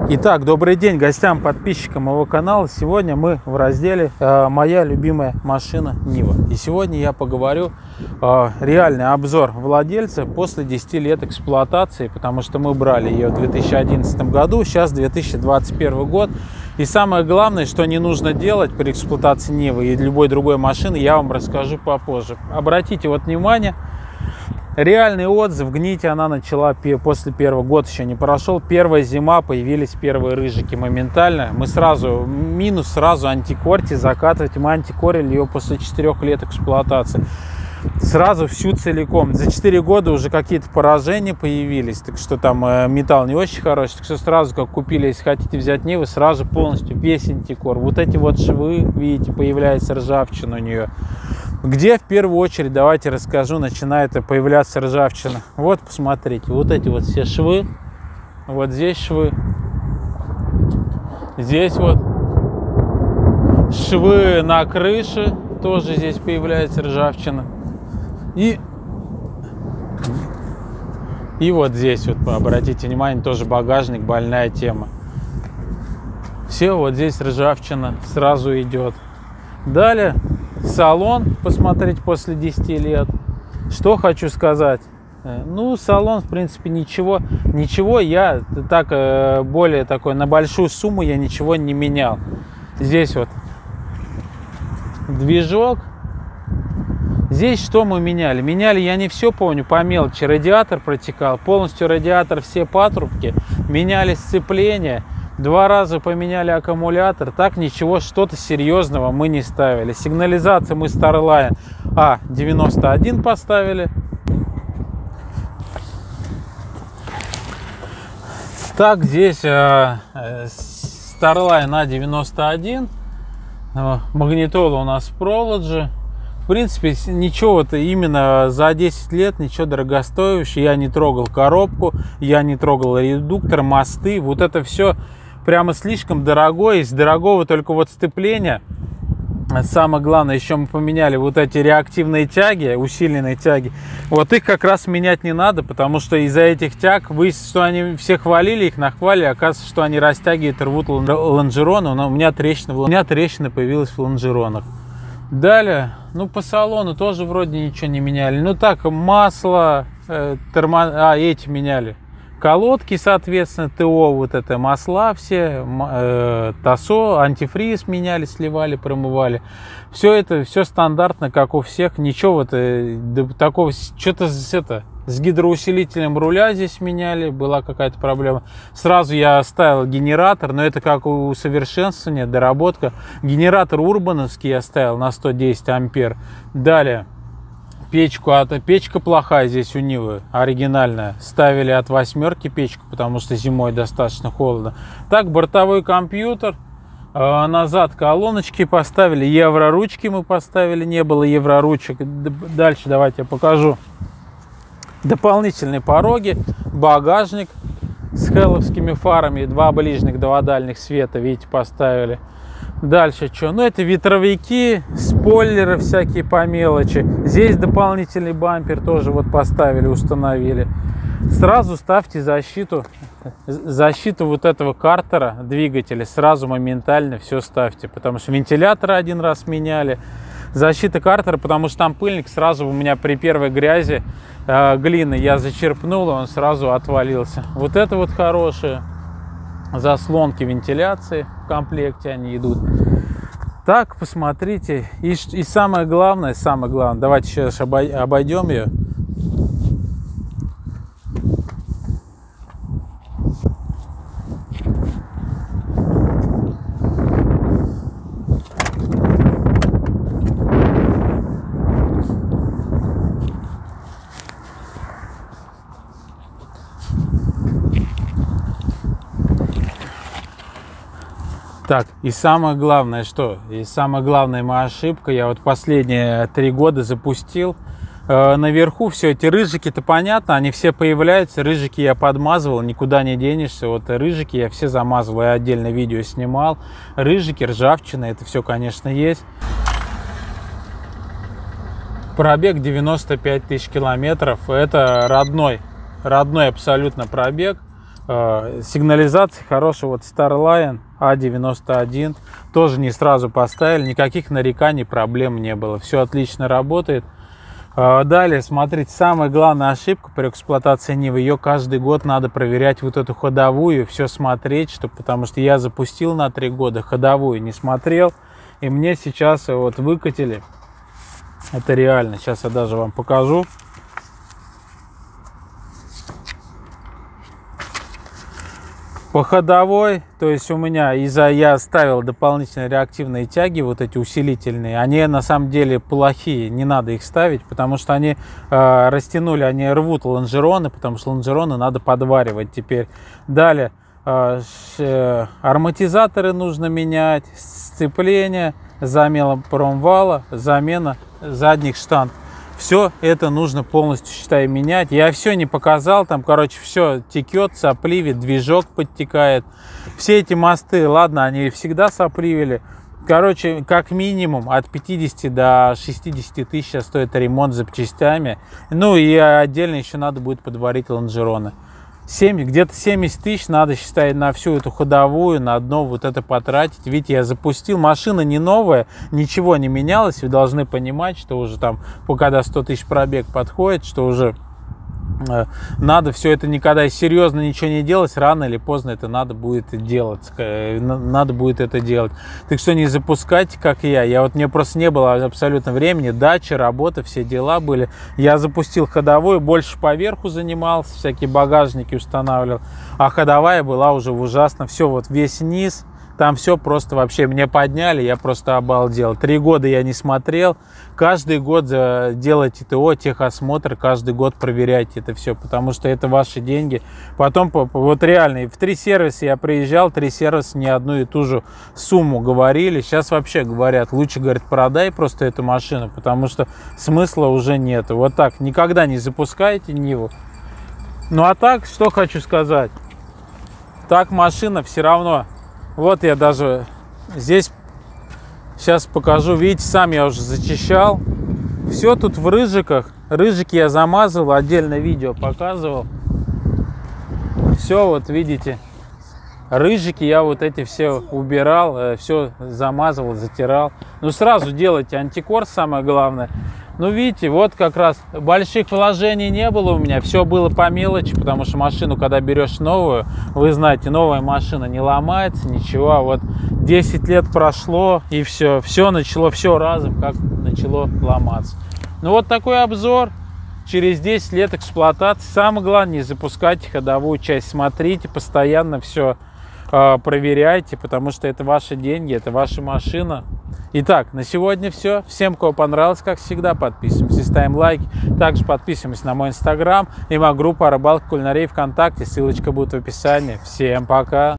Итак, добрый день гостям, подписчикам моего канала. Сегодня мы в разделе «Моя любимая машина Нива». И сегодня я поговорю реальный обзор владельца после 10 лет эксплуатации, потому что мы брали ее в 2011 году, сейчас 2021 год. И самое главное, что не нужно делать при эксплуатации Нивы и любой другой машины, я вам расскажу попозже. Обратите вот внимание. Реальный отзыв. Гнить она начала после первого года, еще не прошел. Первая зима, появились первые рыжики моментально. Мы сразу, сразу антикорьте закатывать. Мы антикорили ее после 4 лет эксплуатации. Сразу всю целиком. За 4 года уже какие-то поражения появились. Так что там металл не очень хороший. Так что сразу, как купили, если хотите взять Нивы, сразу полностью весь антикор. Вот эти вот швы, видите, появляется ржавчина у нее. Где в первую очередь, давайте расскажу, начинает появляться ржавчина. Вот, посмотрите, вот эти вот все швы. Вот здесь швы. Здесь вот швы на крыше. Тоже здесь появляется ржавчина. И вот здесь вот, обратите внимание, тоже багажник, больная тема. Все, вот здесь ржавчина сразу идет. Далее салон, посмотреть после 10 лет. Что хочу сказать. Ну, салон, в принципе, ничего. Я так, более такой, на большую сумму я ничего не менял. Здесь вот движок. Здесь что мы меняли? Меняли, я не все помню, по мелочи. Радиатор протекал, полностью радиатор, все патрубки. Меняли сцепление. 2 раза поменяли аккумулятор. Так ничего, что-то серьезного мы не ставили. Сигнализацию мы Starline A91 поставили. Так, здесь Starline A91. Магнитола у нас Prology. В принципе, ничего-то именно за 10 лет, ничего дорогостоящего. Я не трогал коробку, я не трогал редуктор, мосты. Вот это все прямо слишком дорогое. Из дорогого только вот сцепление. Самое главное, еще мы поменяли вот эти реактивные тяги, усиленные тяги. Вот их как раз менять не надо, потому что из-за этих тяг, выяснилось, что они все хвалили, их нахвалили, оказывается, что они растягивают, рвут лонжероны. Но у меня трещина появилась в лонжеронах. Далее, ну по салону тоже вроде ничего не меняли. Ну так, масло, эти меняли. Колодки, соответственно, ТО, вот это масла все, ТАСО, антифриз меняли, сливали, промывали. Все это, все стандартно, как у всех. Ничего вот такого, что-то с гидроусилителем руля здесь меняли, была какая-то проблема. Сразу я оставил генератор, но это как усовершенствование, доработка. Генератор урбановский я оставил на 110 ампер. Далее. Печка плохая здесь у Нивы, оригинальная. Ставили от 8 печку, потому что зимой достаточно холодно. Так, бортовой компьютер. Назад колоночки поставили. Евроручки мы поставили, не было евроручек. Дальше давайте я покажу. Дополнительные пороги, багажник с хелловскими фарами. 2 ближних, 2 дальних света, видите, поставили. Дальше что? Ну, это ветровики, спойлеры всякие по мелочи. Здесь дополнительный бампер тоже вот поставили, установили. Сразу ставьте защиту вот этого картера двигателя. Сразу моментально все ставьте, потому что вентилятор 1 раз меняли. Защита картера, потому что там пыльник сразу у меня при первой грязи глины я зачерпнул, и он сразу отвалился. Вот это вот хорошее. Заслонки вентиляции в комплекте они идут. Так, посмотрите. И самое главное, давайте сейчас обойдем ее. Так, и самое главное, самая главная моя ошибка, я вот последние 3 года запустил. Наверху все эти рыжики-то понятно, они все появляются. Рыжики я подмазывал, никуда не денешься. Вот рыжики я все замазывал, я отдельно видео снимал. Рыжики, ржавчина, это все, конечно, есть. Пробег 95 тысяч километров. Это родной абсолютно пробег. Сигнализация хорошая. Вот Starline A91 тоже не сразу поставили, никаких нареканий, проблем не было, все отлично работает. Далее, смотрите, самая главная ошибка при эксплуатации Нивы, ее каждый год надо проверять, вот эту ходовую, все смотреть, потому что я запустил на 3 года, ходовую не смотрел, и мне сейчас вот выкатили, это реально, сейчас я даже вам покажу. По ходовой, то есть у меня я ставил дополнительные реактивные тяги, вот эти усилительные, они на самом деле плохие, не надо их ставить, потому что они растянули, они рвут лонжероны, потому что лонжероны надо подваривать теперь. Далее амортизаторы нужно менять, сцепление, замена промвала, замена задних штанг. Все это нужно полностью, считай, менять. Я все не показал, там, короче, все текет, сопливит, движок подтекает. Все эти мосты, ладно, они всегда сопливили. Короче, как минимум от 50 до 60 тысяч стоит ремонт запчастями. Ну и отдельно еще надо будет подварить лонжероны. Где-то 70 тысяч надо, считать, на всю эту ходовую, на одно вот это потратить. Видите, я запустил, машина не новая, ничего не менялось. Вы должны понимать, что уже там, когда 100 тысяч пробег подходит, что уже надо все это никогда серьезно ничего не делать, рано или поздно это надо будет делать, Так что не запускайте, как я вот мне просто не было абсолютно времени, дача, работа, все дела были. Я запустил ходовую, больше по верху занимался, всякие багажники устанавливал, а ходовая была уже ужасно, все вот весь низ. Там все просто вообще, мне подняли, я просто обалдел. 3 года я не смотрел. Каждый год делайте ТО, техосмотр, каждый год проверяйте это все, потому что это ваши деньги. Потом, вот реально, в 3 сервиса я приезжал, 3 сервиса не одну и ту же сумму говорили. Сейчас вообще говорят, лучше, говорят, продай просто эту машину, потому что смысла уже нет. Вот так, никогда не запускайте Ниву. Ну а так, что хочу сказать. Так машина все равно... Вот я даже здесь сейчас покажу. Видите, сам я уже зачищал. Все тут в рыжиках. Рыжики я замазывал, отдельное видео показывал. Все, вот видите, рыжики я вот эти все убирал, все замазывал, затирал. Ну сразу делайте антикорс, самое главное. Ну видите, вот как раз больших вложений не было у меня, все было по мелочи, потому что машину, когда берешь новую, вы знаете, новая машина не ломается, ничего, а вот 10 лет прошло и все начало, все разом как начало ломаться. Ну вот такой обзор, через 10 лет эксплуатации. Самое главное, не запускайте ходовую часть, смотрите, постоянно все проверяйте, потому что это ваши деньги, это ваша машина. Итак, на сегодня все. Всем, кого понравилось, как всегда, подписываемся, ставим лайки. Также подписываемся на мой инстаграм и мою группу «Рыбалка, кулинария» ВКонтакте. Ссылочка будет в описании. Всем пока!